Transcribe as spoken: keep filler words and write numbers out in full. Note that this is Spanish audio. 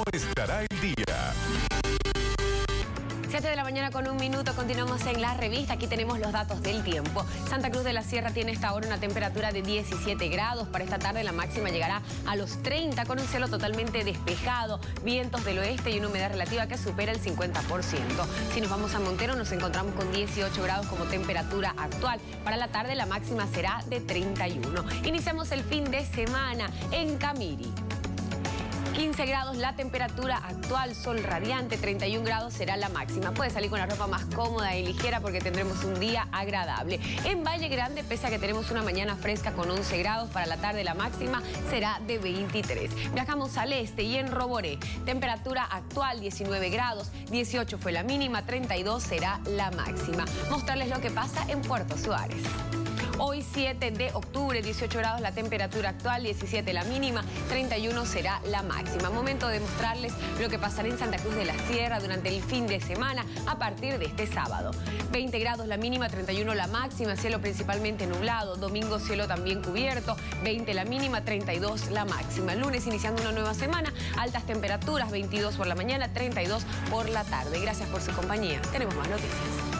estará el día. siete de la mañana con un minuto, continuamos en la revista. Aquí tenemos los datos del tiempo. Santa Cruz de la Sierra tiene esta hora una temperatura de diecisiete grados. Para esta tarde la máxima llegará a los treinta con un cielo totalmente despejado, vientos del oeste y una humedad relativa que supera el cincuenta por ciento. Si nos vamos a Montero nos encontramos con dieciocho grados como temperatura actual. Para la tarde la máxima será de treinta y uno. Iniciamos el fin de semana en Camiri. quince grados la temperatura actual, sol radiante, treinta y un grados será la máxima. Puede salir con la ropa más cómoda y ligera porque tendremos un día agradable. En Valle Grande, pese a que tenemos una mañana fresca con once grados, para la tarde la máxima será de veintitrés. Viajamos al este y en Roboré, temperatura actual diecinueve grados, dieciocho fue la mínima, treinta y dos será la máxima. Mostrarles lo que pasa en Puerto Suárez. Hoy siete de octubre, dieciocho grados la temperatura actual, diecisiete la mínima, treinta y uno será la máxima. Momento de mostrarles lo que pasará en Santa Cruz de la Sierra durante el fin de semana a partir de este sábado. veinte grados la mínima, treinta y uno la máxima, cielo principalmente nublado. Domingo cielo también cubierto, veinte la mínima, treinta y dos la máxima. Lunes iniciando una nueva semana, altas temperaturas, veintidós por la mañana, treinta y dos por la tarde. Gracias por su compañía. Tenemos más noticias.